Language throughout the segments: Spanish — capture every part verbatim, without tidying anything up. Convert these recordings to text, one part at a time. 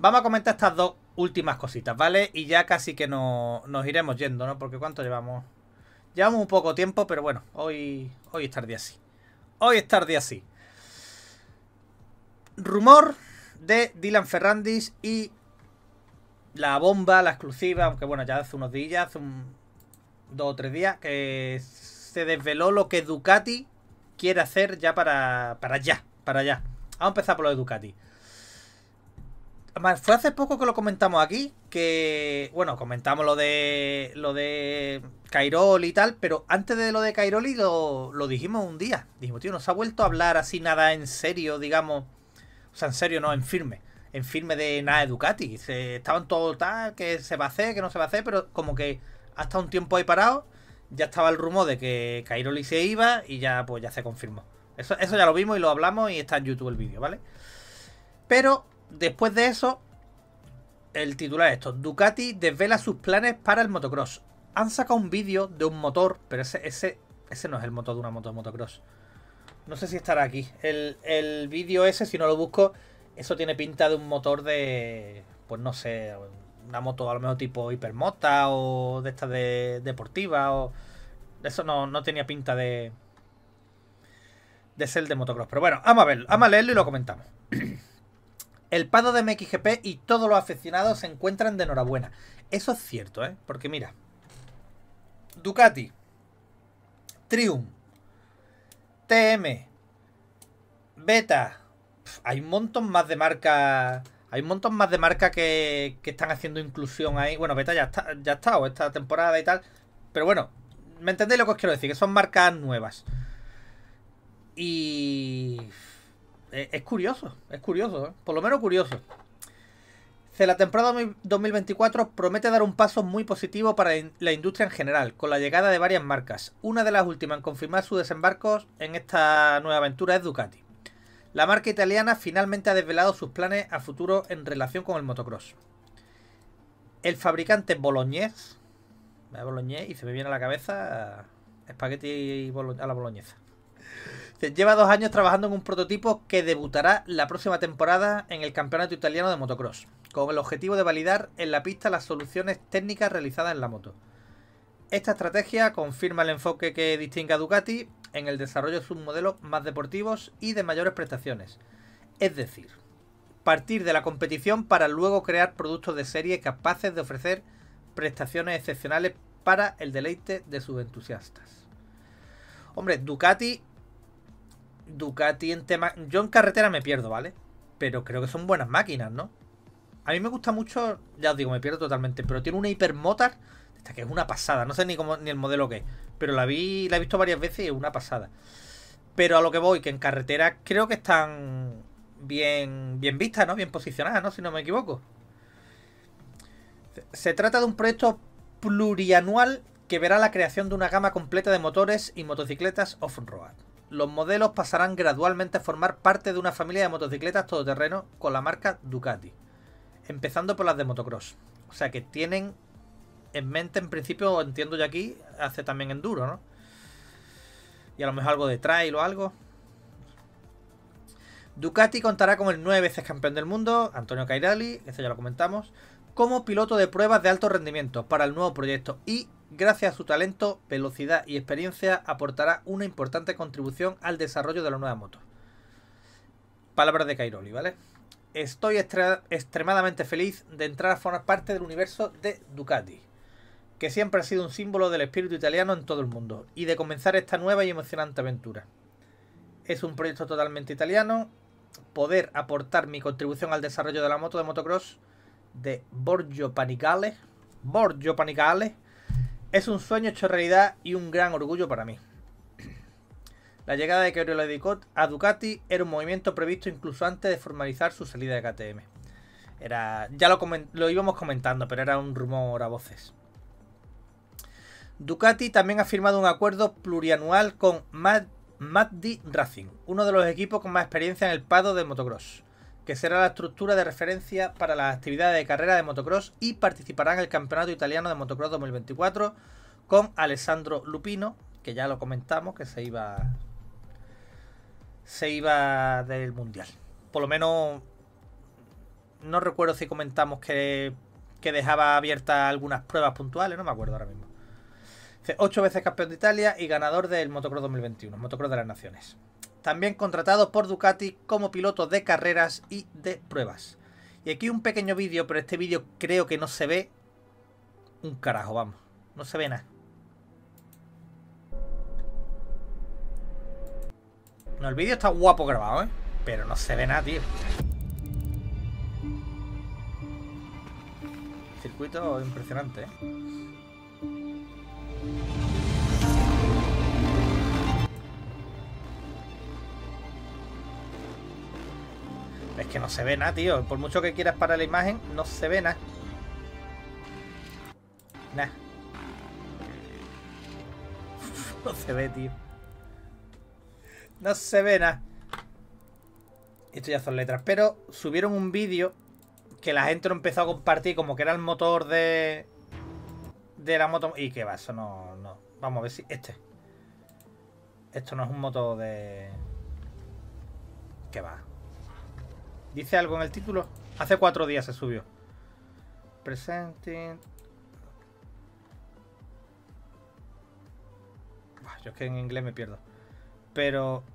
vamos a comentar estas dos últimas cositas, ¿vale? Y ya casi que no, nos iremos yendo, ¿no? Porque ¿cuánto llevamos? Llevamos un poco tiempo, pero bueno, hoy, hoy es tarde así. Hoy es tarde así. Rumor de Dylan Ferrandis y la bomba, la exclusiva, aunque bueno, ya hace unos días, hace un, dos o tres días, que se desveló lo que Ducati quiere hacer ya para, para allá, para allá. Vamos a empezar por lo de Ducati. Además, fue hace poco que lo comentamos aquí, que, bueno, comentamos lo de lo de Cairoli y tal, pero antes de lo de Cairoli lo, lo dijimos un día. Dijimos, tío, nos ha vuelto a hablar así nada en serio, digamos. O sea, en serio, no, en firme. En firme de nada de Ducati. Se, estaban todos tal, que se va a hacer, que no se va a hacer, pero como que hasta un tiempo ahí parado, ya estaba el rumor de que Cairoli se iba y ya pues ya se confirmó. Eso, eso ya lo vimos y lo hablamos y está en YouTube el vídeo, ¿vale? Pero después de eso, el titular es esto: Ducati desvela sus planes para el motocross. Han sacado un vídeo de un motor, pero ese, ese, ese no es el motor de una moto de motocross. No sé si estará aquí. El, el vídeo ese, si no lo busco, eso tiene pinta de un motor de, pues no sé, una moto a lo mejor tipo hipermota o de estas de deportiva o... Eso no, no tenía pinta de de ser de motocross. Pero bueno, vamos a verlo, vamos a leerlo y lo comentamos. El paddock de M X G P y todos los aficionados se encuentran de enhorabuena. Eso es cierto, ¿eh? Porque mira, Ducati, Triumph, T M, Beta, hay un montón más de marcas. Hay un montón más de marcas que, que están haciendo inclusión ahí. Bueno, Beta ya está, ya está, o esta temporada y tal. Pero bueno, ¿me entendéis lo que os quiero decir? Que son marcas nuevas. Y es curioso, es curioso, ¿eh? Por lo menos curioso. La temporada dos mil veinticuatro promete dar un paso muy positivo para la industria en general, con la llegada de varias marcas. Una de las últimas en confirmar sus desembarcos en esta nueva aventura es Ducati. La marca italiana finalmente ha desvelado sus planes a futuro en relación con el motocross. El fabricante boloñés, boloñés y se me viene a la cabeza espagueti a la boloñesa. Lleva dos años trabajando en un prototipo que debutará la próxima temporada en el campeonato italiano de motocross, con el objetivo de validar en la pista las soluciones técnicas realizadas en la moto. Esta estrategia confirma el enfoque que distingue a Ducati en el desarrollo de sus modelos más deportivos y de mayores prestaciones. Es decir, partir de la competición para luego crear productos de serie capaces de ofrecer prestaciones excepcionales para el deleite de sus entusiastas. Hombre, Ducati... Ducati en tema... Yo en carretera me pierdo, ¿vale? Pero creo que son buenas máquinas, ¿no? A mí me gusta mucho... Ya os digo, me pierdo totalmente. Pero tiene una hipermotor... Esta que es una pasada. No sé ni cómo ni el modelo que es. Pero la vi la he visto varias veces y es una pasada. Pero a lo que voy, que en carretera creo que están bien, bien vistas, ¿no? Bien posicionadas, ¿no? Si no me equivoco. Se trata de un proyecto plurianual que verá la creación de una gama completa de motores y motocicletas off-road. Los modelos pasarán gradualmente a formar parte de una familia de motocicletas todoterreno con la marca Ducati, empezando por las de motocross. O sea que tienen en mente, en principio, entiendo yo aquí, hace también enduro, ¿no? Y a lo mejor algo de trail o algo. Ducati contará con el nueve veces campeón del mundo, Antonio Cairoli, eso ya lo comentamos, como piloto de pruebas de alto rendimiento para el nuevo proyecto y, gracias a su talento, velocidad y experiencia, aportará una importante contribución al desarrollo de la nueva moto. Palabras de Cairoli, ¿vale? Estoy extremadamente feliz de entrar a formar parte del universo de Ducati, que siempre ha sido un símbolo del espíritu italiano en todo el mundo, y de comenzar esta nueva y emocionante aventura. Es un proyecto totalmente italiano. Poder aportar mi contribución al desarrollo de la moto de motocross de Borgio Panigale, Borgio Panigale, es un sueño hecho realidad y un gran orgullo para mí. La llegada de Cairoli a Ducati era un movimiento previsto incluso antes de formalizar su salida de K T M. Era, ya lo, lo íbamos comentando, pero era un rumor a voces. Ducati también ha firmado un acuerdo plurianual con Mad, Maddi Racing, uno de los equipos con más experiencia en el paddock de motocross, que será la estructura de referencia para las actividades de carrera de motocross y participará en el Campeonato Italiano de Motocross dos mil veinticuatro con Alessandro Lupino, que ya lo comentamos, que se iba se iba del Mundial. Por lo menos no recuerdo si comentamos que, que dejaba abiertas algunas pruebas puntuales, no me acuerdo ahora mismo. Ocho veces campeón de Italia y ganador del Motocross dos mil veintiuno, Motocross de las Naciones. También contratado por Ducati como piloto de carreras y de pruebas. Y aquí un pequeño vídeo, pero este vídeo creo que no se ve un carajo, vamos. No se ve nada. No, el vídeo está guapo grabado, ¿eh? Pero no se ve nada, tío. Circuito impresionante, ¿eh? Es que no se ve nada, tío. Por mucho que quieras parar la imagen, no se ve nada. Nada. No se ve, tío. No se ve nada. Esto ya son letras. Pero subieron un vídeo que la gente lo empezó a compartir como que era el motor de... De la moto... Y que va, eso no... no. Vamos a ver si... Este. Esto no es un motor de... ¿Qué va? ¿Dice algo en el título? Hace cuatro días se subió. Presenting... Yo es que en inglés me pierdo. Pero...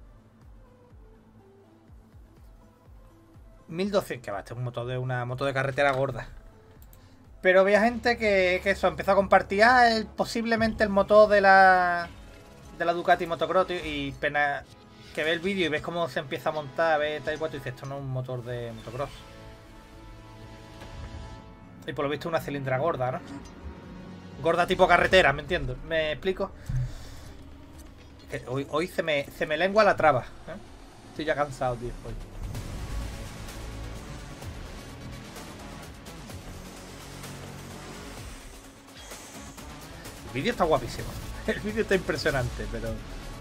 mil doscientos... Que va, este es un motor de una moto de carretera gorda. Pero había gente que, que eso, empezó a compartir. Ah, el, posiblemente el motor de la... De la Ducati Motocross. Y pena... Que ve el vídeo y ves cómo se empieza a montar, ves tal y cual, y dices, esto no es un motor de motocross. Y por lo visto una cilindra gorda, ¿no? Gorda tipo carretera, ¿me entiendo? ¿Me explico? Que hoy, hoy se me, se me lengua la traba, ¿eh? Estoy ya cansado, tío, hoy. El vídeo está guapísimo. El vídeo está impresionante, pero...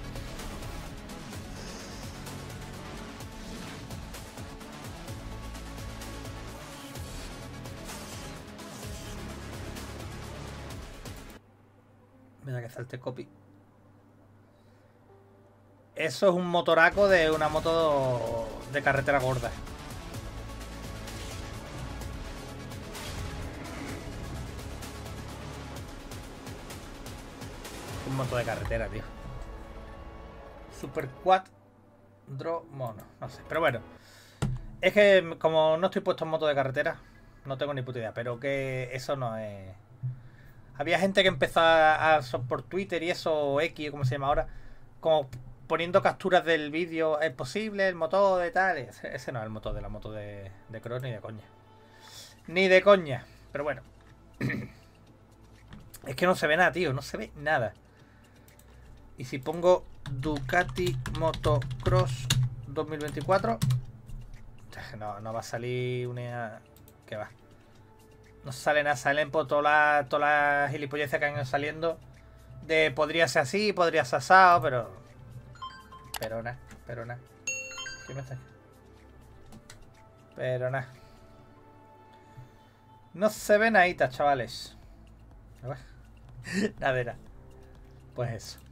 Mira que salte copy. Eso es un motoraco de una moto de carretera gorda. Un moto de carretera, tío. Super Quattro Mono. No sé, pero bueno. Es que como no estoy puesto en moto de carretera, no tengo ni puta idea. Pero que eso no es... Había gente que empezó a, a por Twitter y eso, X, como se llama ahora, como poniendo capturas del vídeo. ¿Es posible el motor de tal? Ese, ese no es el motor de la moto de, de Cross ni de coña. Ni de coña. Pero bueno. Es que no se ve nada, tío. No se ve nada. Y si pongo Ducati Motocross dos mil veinticuatro, no, no va a salir una... ¿Qué va? No sale nada, salen por todas las toda la gilipolleces que han ido saliendo. De podría ser así, podría ser asado, pero... Pero nada, pero nada. ¿Qué me está? Pero nada. No se ven ahí, chavales. Nada, nada. Pues eso.